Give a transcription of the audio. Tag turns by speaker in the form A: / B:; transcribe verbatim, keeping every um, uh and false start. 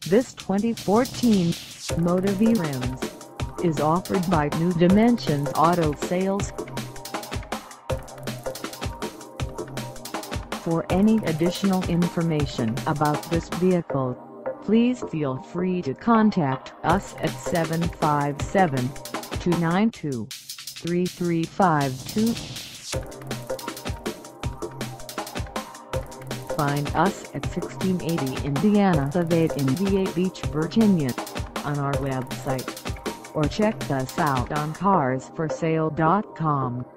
A: This twenty fourteen MOTIV Rims is offered by New Dimensions Auto Sales. For any additional information about this vehicle, please feel free to contact us at seven five seven, two nine two, three three five two. Find us at sixteen eighty Indiana Ave in V A Beach, Virginia, on our website, or check us out on cars for sale dot com.